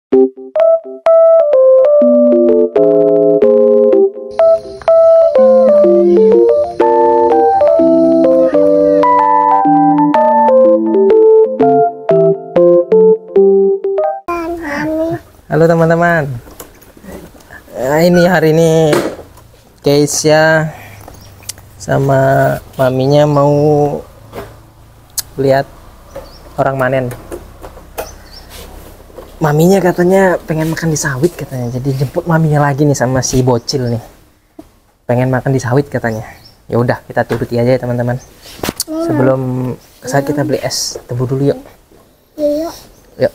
Halo teman-teman, ini hari ini Keisha sama maminya mau lihat orang manen. Maminya katanya pengen makan di sawit katanya, jadi jemput maminya lagi nih sama si bocil nih, pengen makan di sawit katanya. Ya udah, kita turuti aja ya teman-teman. Sebelum kesana kita beli es tebu dulu yuk. Yuk. Yuk.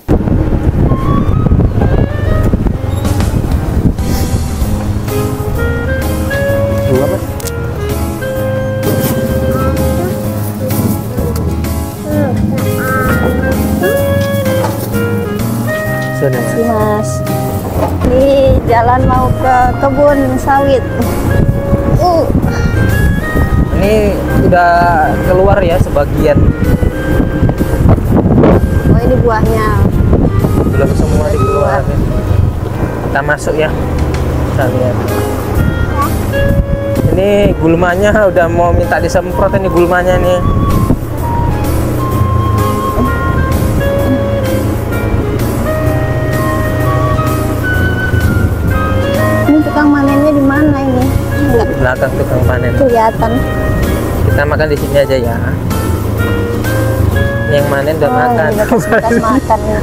Makasih Mas. Ini jalan mau ke kebun sawit. Ini udah keluar ya sebagian. Oh ini buahnya. Belum semua dikeluarin. Kita masuk ya. Kita lihat. Ini gulmanya udah mau minta disemprot ini gulmanya nih. Tukang manennya di mana ini? Di belakang tukang panen. Kelihatan. Kita makan di sini aja ya. Yang manen udah makan. Bekas makan nih.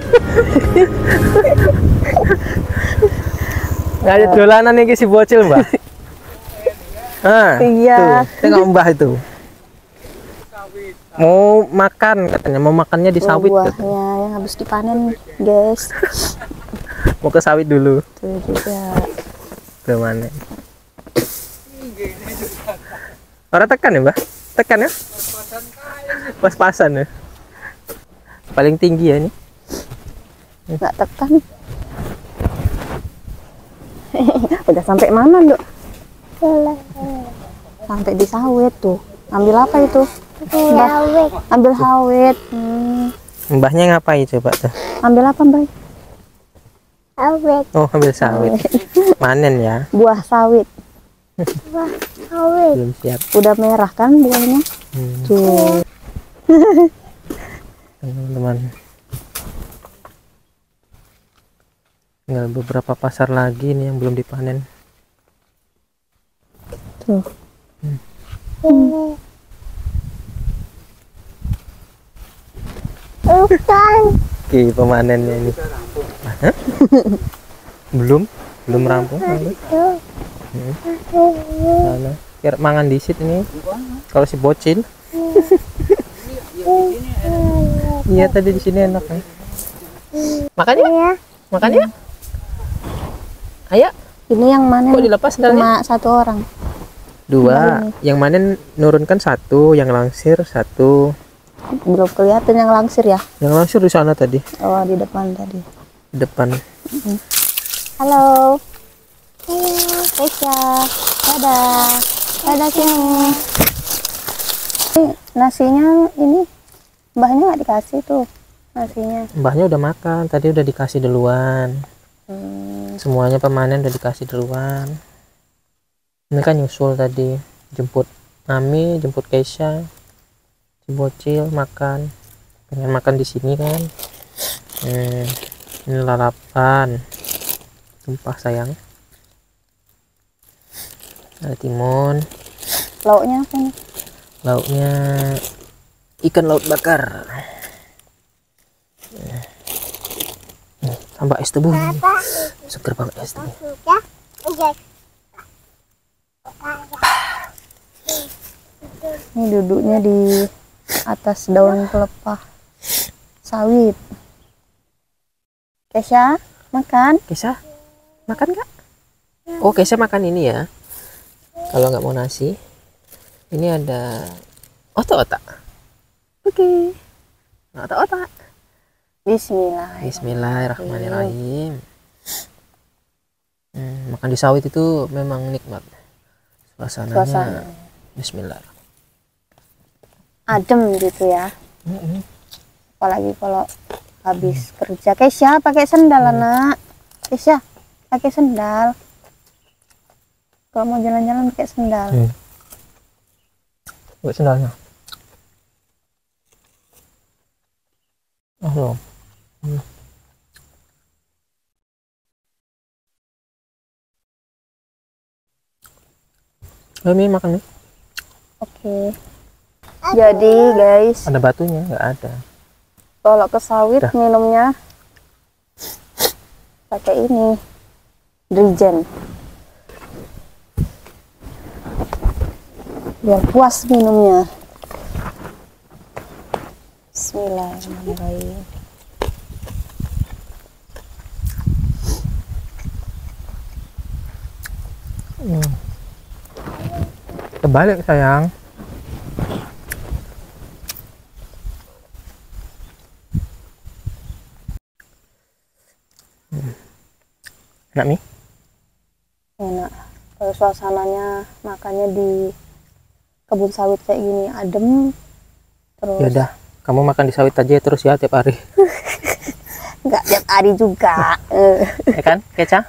Nggak ada dolanan nih si bocil mbak. Iya. Tuh, tengok mbah itu. Mau makan katanya, mau makannya di sawit. Buahnya yang habis dipanen guys. Mau ke sawit dulu. Tuh juga. Tuh manen. Orang tekan ya mbak? Tekan ya? Pas-pasan ya? Paling tinggi ya ini? Nggak tekan. Udah sampai mana Dok? Sampai di sawit tuh. Ambil apa itu? Ambil sawit. Mbahnya ngapain coba tuh? Ambil apa Mbak? Sawit. Oh ambil sawit. Manen ya? Buah sawit. Wah, sawit. Belum siap. Udah merah kan buahnya? Tuh. Teman-teman. Tinggal beberapa pasar lagi nih yang belum dipanen. Tuh. Bukan. Oke, pemanennya ini. Hah? belum rampung. Sana. Biar mangan disit ini. Kalau si bocil. Iya tadi di sini enak kan. Makan ya? Makan ya? Ayo. Ini yang mana? Kok dilepas cuma satu orang. Dua. Yang mana nurunkan satu, yang langsir satu. Belum kelihatan yang langsir ya? Yang langsir di sana tadi. Oh di depan tadi. Di depan. Halo. Halo Keisha. Dadah. Dadah sini. Ini nasinya ini mbahnya nggak dikasih tuh nasinya. Mbahnya udah makan. Tadi udah dikasih duluan. Semuanya pemanen udah dikasih duluan. Ini kan nyusul tadi. Jemput Mami, jemput Keisha. Si bocil makan, pengen makan di sini kan. Ini lalapan, tumpah sayang. Ada timun. Lauknya apa nih? Lauknya ikan laut bakar. Tambah es tebu. Seger banget es tebu. Ini duduknya di atas daun pelepah sawit. Keisha makan? Keisha makan nggak? Oh Keisha makan ini ya. Kalau nggak mau nasi, ini ada otak-otak. Oke. Otak-otak. Bismillahirrahmanirrahim. Makan di sawit itu memang nikmat. Suasananya. Bismillah. Adem gitu ya. Apalagi kalau habis kerja. Kesya pakai sendal anak. Kesya pakai sendal. Kalau mau jalan-jalan pakai sendal. Buat sendalnya. Oh, Mami makan nih. Oke. Jadi guys, Ada batunya? Nggak ada. kalau ke sawit Dah. minumnya pakai ini, Drijen. Biar puas minumnya. Bismillahirrahmanirrahim. Kebalik sayang. Enak Mi? Enak. Kalau suasananya makannya di kebun sawit kayak gini adem. Terus Ya udah, kamu makan di sawit aja terus ya tiap hari. nggak tiap hari juga. Ya kan, Keca?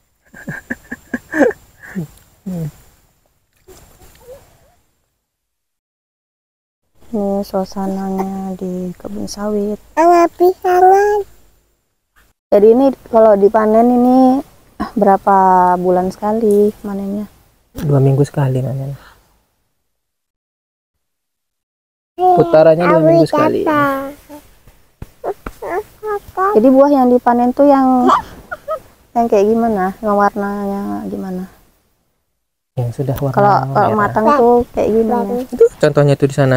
Ini suasananya di kebun sawit. Anak pisangan. Jadi ini kalau dipanen ini berapa bulan sekali manennya? 2 minggu sekali namanya. Putarannya 2 minggu sekali. Jadi buah yang dipanen tuh yang kayak gimana? Yang warnanya gimana? Yang sudah warna Kalau merah. matang tuh kayak gimana? Itu contohnya tuh di sana.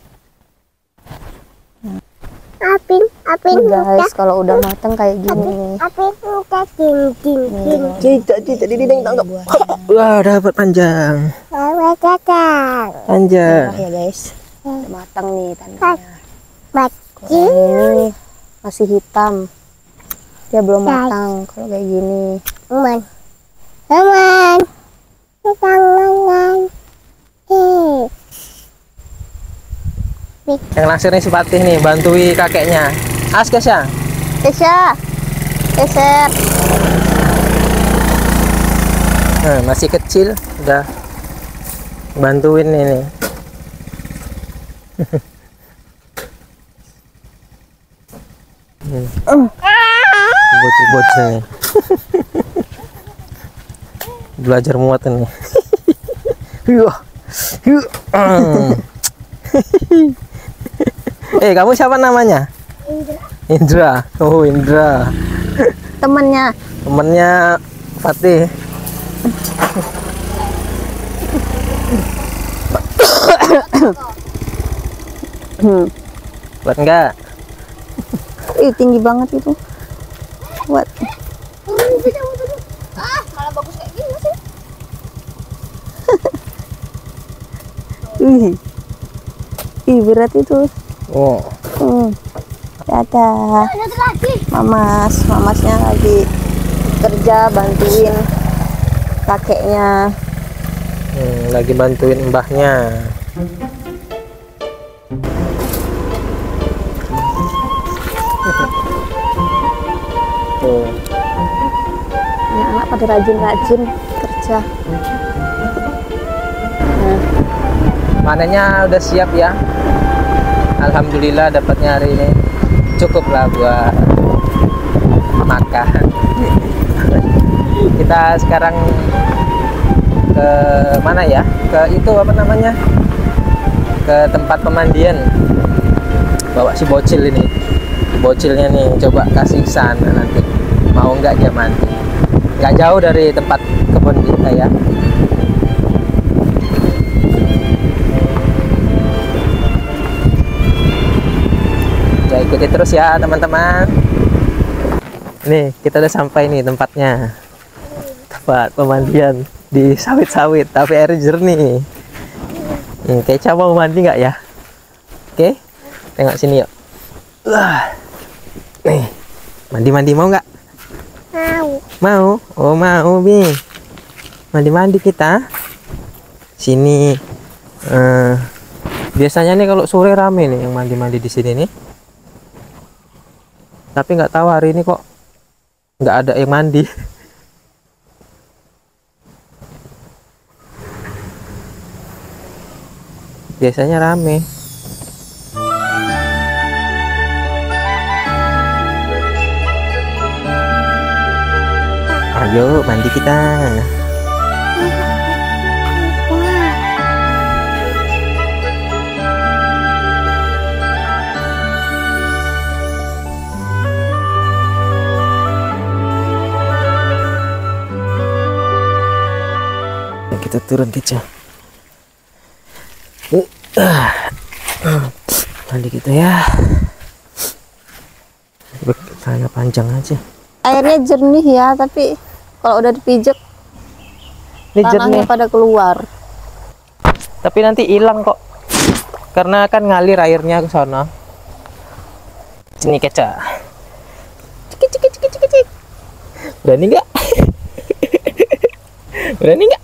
Apin Nih guys, kalau udah matang kayak gini. apin muka ding. Tidak ditangkap. Wah, dapat panjang. Bawa kakak. Panjang. Ya guys, udah matang nih tandanya. Bacin. Ini masih hitam. Dia belum matang kalau kayak gini. Teman. Tangan. Yang langsir nih si Patih nih, bantui kakeknya. As Kesya. Kesya, geser. Nah, masih kecil, udah bantuin ini. Bocil-bocil nih. Belajar muat nih. Kamu siapa namanya? Indra. Oh, Indra. Temennya. Temennya Fatih. Buat enggak? Ih, tinggi banget itu. Buat. Malah bagus kayak gini sih. Ih, berat itu. Oh. Dadah. Satu lagi. Mamasnya lagi kerja bantuin kakeknya. Lagi bantuin mbahnya. Tuh. Anak-anak pada rajin-rajin kerja. Panennya udah siap ya. Alhamdulillah dapatnya hari ini. Cukup lah buat makan. Kita sekarang ke mana ya? Ke itu apa namanya? Ke tempat pemandian. Bawa si bocil ini. Bocilnya nih coba kasih sana nanti. Mau nggak dia mandi? Nggak jauh dari tempat kebun kita ya. Ya, ikuti terus ya teman-teman. Nih kita udah sampai nih tempatnya, tempat pemandian di sawit-sawit tapi air jernih. Keca mau mandi nggak ya? Oke, tengok sini yuk. Nih mandi mau nggak? Mau. Oh mau Bi. Mandi kita sini. Biasanya nih kalau sore rame nih yang mandi di sini nih. Tapi nggak tahu hari ini kok nggak ada yang mandi. Biasanya rame. Ayo mandi kita. Kita turun Keca. Mandi kita ya. Tanya panjang aja. Airnya jernih ya, tapi kalau udah dipijak Ini tanahnya jernih. pada keluar. Tapi nanti hilang kok. Karena kan ngalir airnya ke sana. Sini Keca. Cik cik cik cik cik. Berani nggak? Berani nggak?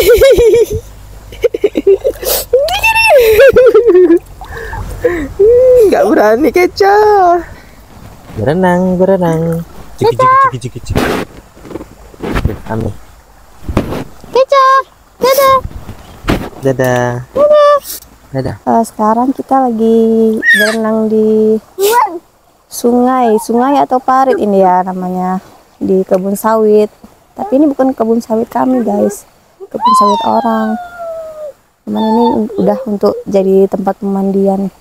Nggak berani Keca. Berenang, berenang. Ciki ciki ciki ciki. Kami. Keca, dadah. Dadah. Dadah. Sekarang kita lagi berenang di sungai atau parit ini ya namanya, di kebun sawit. Tapi ini bukan kebun sawit kami guys, kebun sawit orang. Cuman ini udah untuk jadi tempat pemandian.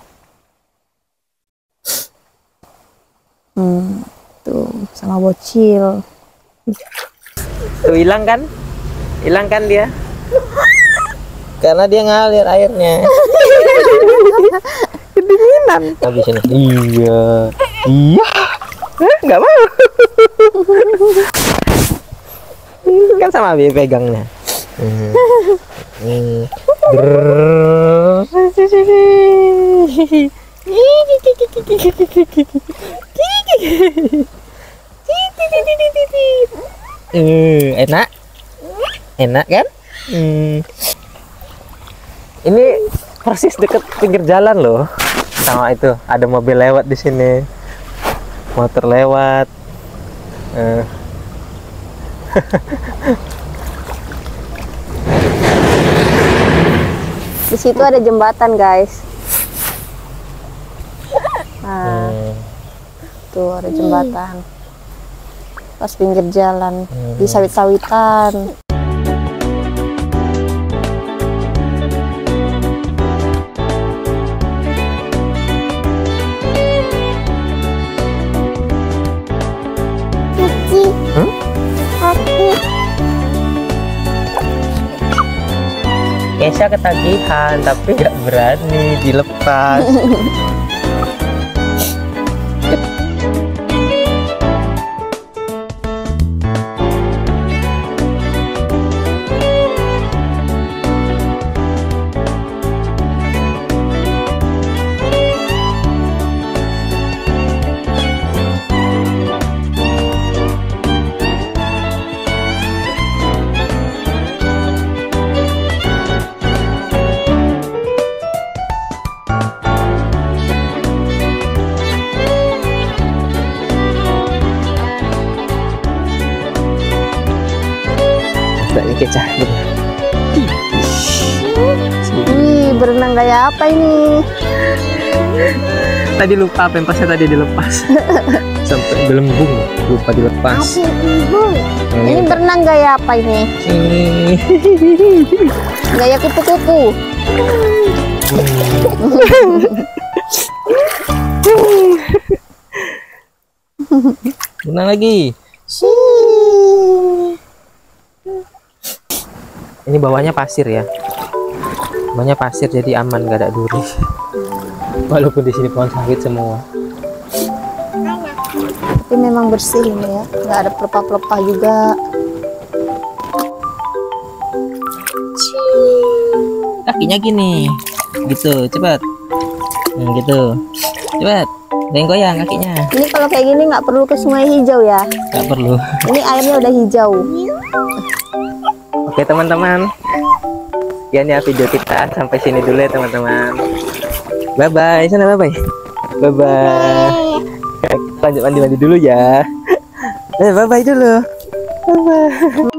Tuh sama bocil. Tuh hilang kan? Hilang kan dia? Karena dia ngalir airnya. Kedinginan. Habis ini. Iya. Iya. Nggak mau. Kan sama Abi pegangnya. Enak. Enak kan? Ini persis deket pinggir jalan loh. Sama itu ada mobil lewat di sini, motor lewat. Di situ ada jembatan guys. Nah, tuh ada jembatan. Pas pinggir jalan di sawit-sawitan. Kesha ketagihan tapi nggak berani dilepas. Ini Keca. Wih, berenang kayak apa ini? Tadi lupa pempasnya tadi dilepas. Sampai belembung lupa dilepas. Ini berenang gaya apa ini? Sini. Gaya kupu-kupu. Berenang lagi. Ini bawahnya pasir ya. Bawahnya pasir jadi aman, gak ada duri. Walaupun di sini pohon sawit semua. Tapi memang bersih ini ya, nggak ada pelepah-pelepah juga. Kakinya gini, gitu, cepat. Gitu, cepat. Goyang kakinya. Ini kalau kayak gini nggak perlu ke sungai hijau ya. Gak perlu. Ini airnya udah hijau. Oke teman-teman, sekian ya video kita, sampai sini dulu ya teman-teman. Bye bye, sana bye bye. Bye bye. Lanjut mandi dulu ya. Bye bye dulu. Bye bye.